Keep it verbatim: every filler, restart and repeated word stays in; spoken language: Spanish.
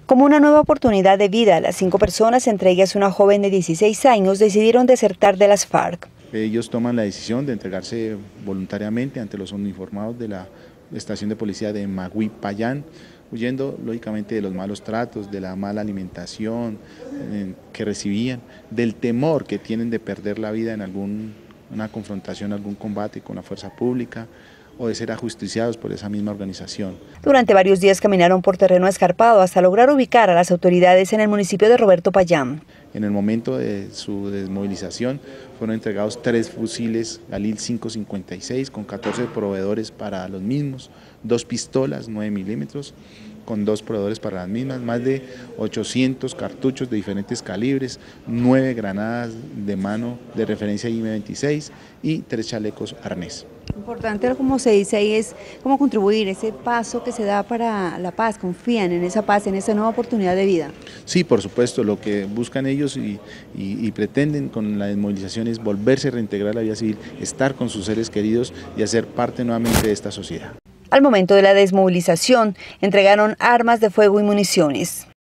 Como una nueva oportunidad de vida, las cinco personas, entre ellas una joven de dieciséis años, decidieron desertar de las FARC. Ellos toman la decisión de entregarse voluntariamente ante los uniformados de la estación de policía de Magüí Payán, huyendo lógicamente de los malos tratos, de la mala alimentación eh, que recibían, del temor que tienen de perder la vida en alguna confrontación, algún combate con la fuerza pública, o de ser ajusticiados por esa misma organización. Durante varios días caminaron por terreno escarpado hasta lograr ubicar a las autoridades en el municipio de Roberto Payán. En el momento de su desmovilización fueron entregados tres fusiles Galil cinco cincuenta y seis con catorce proveedores para los mismos, dos pistolas nueve milímetros con dos proveedores para las mismas, más de ochocientos cartuchos de diferentes calibres, nueve granadas de mano de referencia I M veintiséis y tres chalecos arnés. Importante, como se dice ahí, es cómo contribuir ese paso que se da para la paz. ¿Confían en esa paz, en esa nueva oportunidad de vida? Sí, por supuesto, lo que buscan ellos y, y, y pretenden con la desmovilización es volverse a reintegrar a la vida civil, estar con sus seres queridos y hacer parte nuevamente de esta sociedad. Al momento de la desmovilización, entregaron armas de fuego y municiones.